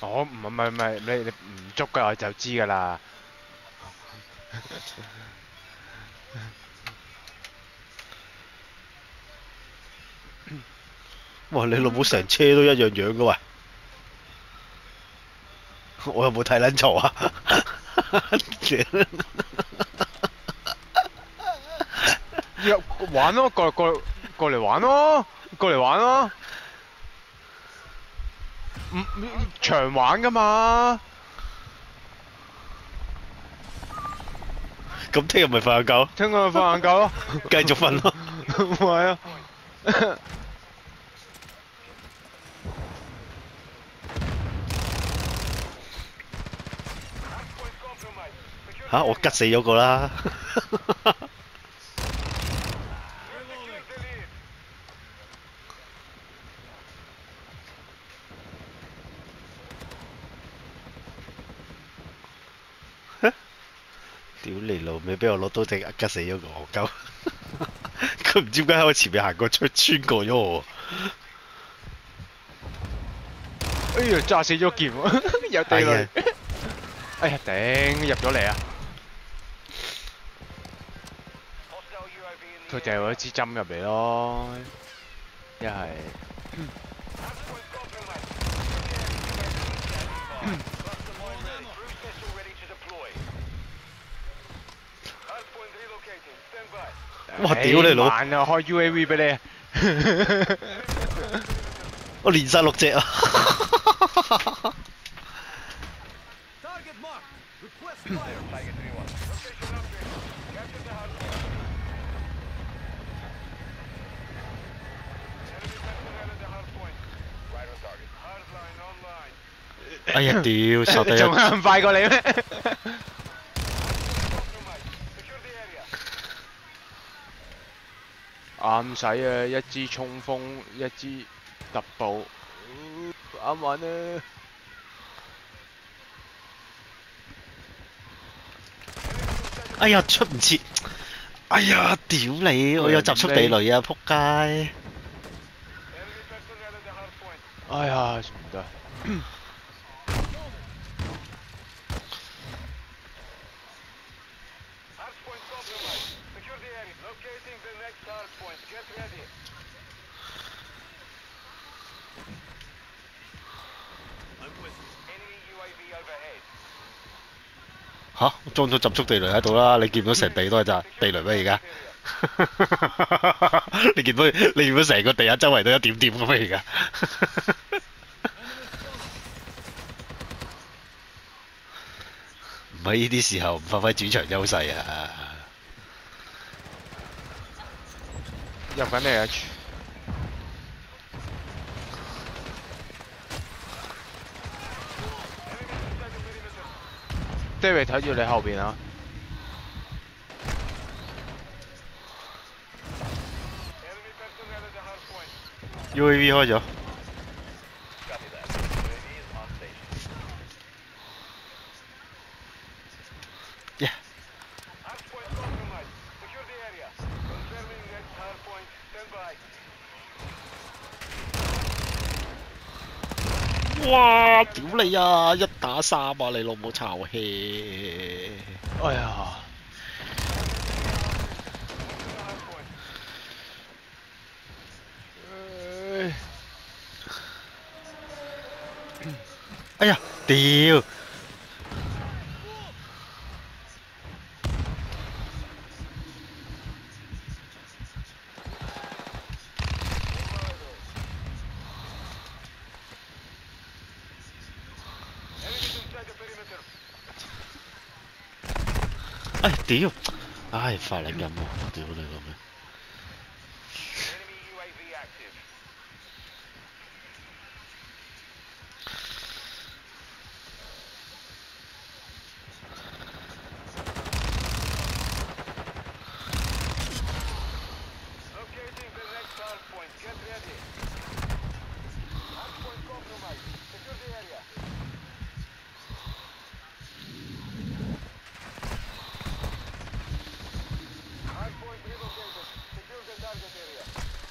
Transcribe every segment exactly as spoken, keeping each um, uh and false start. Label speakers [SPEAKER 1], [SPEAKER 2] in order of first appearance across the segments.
[SPEAKER 1] 我唔係唔係唔係，你你唔捉嘅我就知㗎啦。
[SPEAKER 2] 哇！你老母成車都一樣樣嘅喂，我有冇睇撚嘈啊？
[SPEAKER 1] 約玩咯，過嚟過嚟過嚟玩咯，過嚟玩咯。唔長玩㗎嘛。
[SPEAKER 2] 咁聽日咪瞓下覺？
[SPEAKER 1] 聽日瞓下覺咯。
[SPEAKER 2] 繼續瞓咯。
[SPEAKER 1] 係啊。
[SPEAKER 2] 嚇！我吉死咗個啦。屌你老味！俾我攞刀仔吉死咗個戇鳩。佢唔知點解喺我前面行過出穿過咗我。
[SPEAKER 1] 哎呀！炸死咗劍喎，有地雷。哎呀頂！入咗嚟啊！佢就係攞支針入嚟咯，一係。
[SPEAKER 2] 哇！屌你老！
[SPEAKER 1] 慢啊，開 U A V 俾你。
[SPEAKER 2] 我連晒六隻啊！哎呀屌！殺得一！
[SPEAKER 1] 仲咁快過你咩？啱使啊！一支衝鋒，一支特步，啱玩啊！
[SPEAKER 2] 哎呀，出唔切！哎呀，屌你！我有集束地雷啊，仆街！
[SPEAKER 1] 哎呀，唔得！
[SPEAKER 2] 吓！裝咗集束地雷喺度啦，你見到成地都係咋地雷咩而家？你見到你見到成個地下周圍都一點點咁咩而家？唔係呢啲時候唔發揮主場優勢啊！
[SPEAKER 1] 入緊嚟啊！David 睇住你後邊啊！
[SPEAKER 2] U A V 開咗。耶！哇！屌你啊！一打三啊！你老母巢氣！
[SPEAKER 1] 哎呀！
[SPEAKER 2] 哎呀！屌！哎屌！唉發撚緊喎！屌你老味！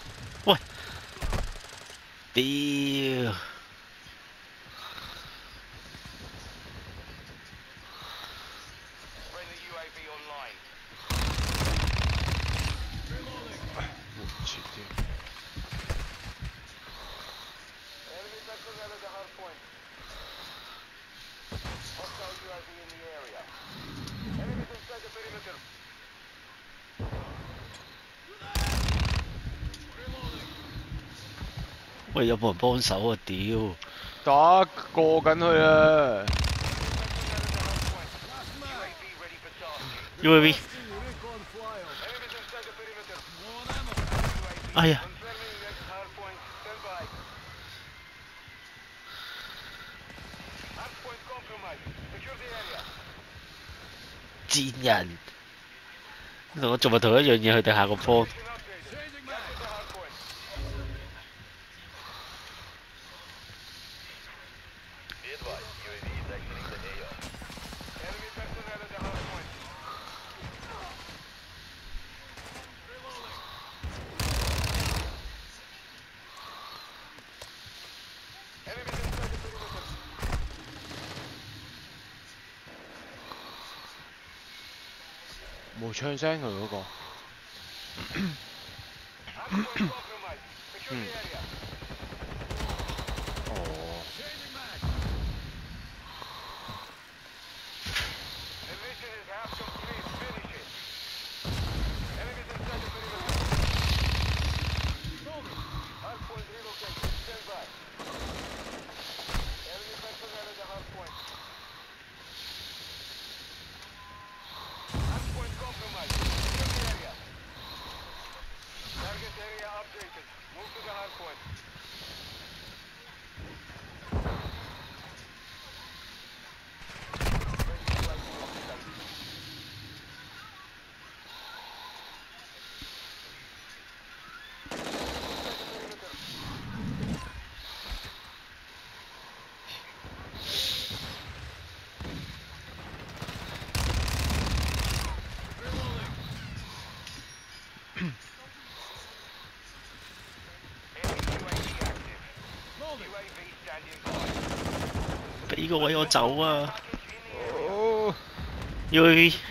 [SPEAKER 2] 喂！屌！ 喂，有冇人幫手啊？屌
[SPEAKER 1] 打過緊去啊！
[SPEAKER 2] ！U A V， 哎呀！賤人！我做埋同一樣嘢，佢哋下個波。
[SPEAKER 1] 冇槍聲佢嗰個。嗯。哦。俾個位我走啊！ 哦。
[SPEAKER 2] U A V。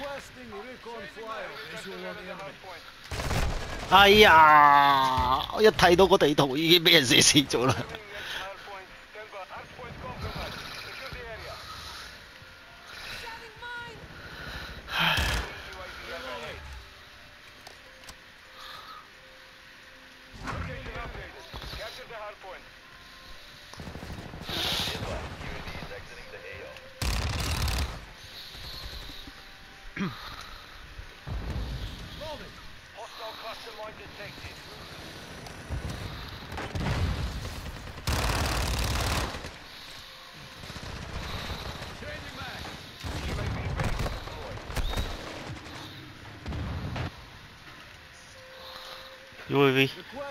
[SPEAKER 2] 哎呀！我一睇到個地圖已經俾人射死咗啦。U A V。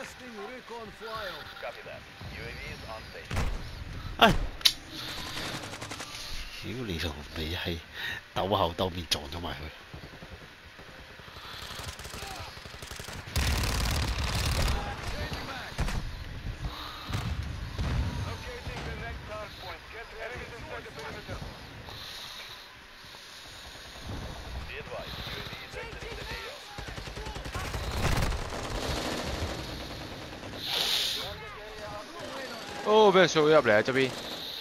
[SPEAKER 2] 哎！屌你老味係鬥後鬥面撞咗埋佢。
[SPEAKER 1] 哦，俾人掃咗入嚟啊！側邊。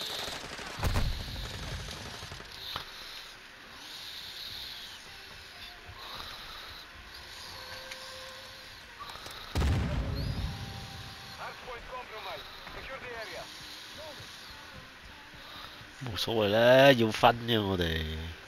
[SPEAKER 2] 冇所謂啦，要分嘅我哋。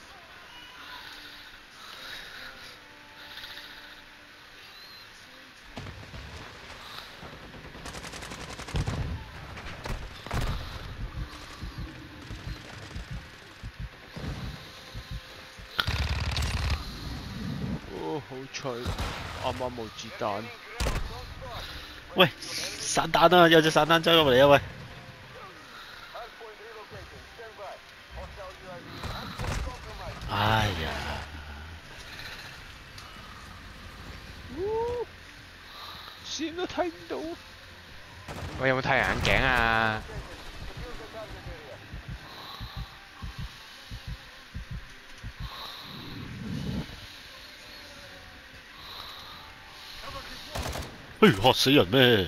[SPEAKER 1] 哦，好彩，啱啱冇子彈。
[SPEAKER 2] 喂，散彈啊！有隻散彈追落嚟啊！喂！哎呀！
[SPEAKER 1] 線都睇唔到。喂，有冇太陽眼鏡啊？
[SPEAKER 2] 嘿，嚇死人咩？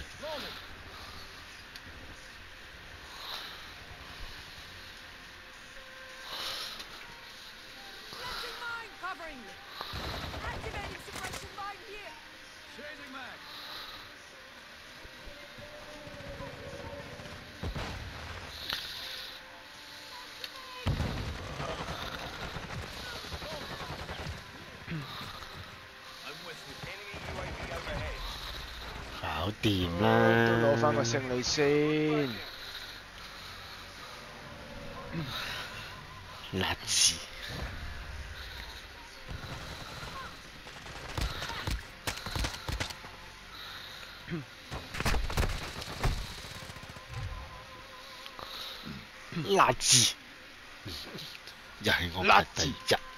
[SPEAKER 2] 搞掂
[SPEAKER 1] 都攞翻個
[SPEAKER 2] 啦！
[SPEAKER 1] 勝利先。
[SPEAKER 2] 垃圾。垃圾，又係我排第一。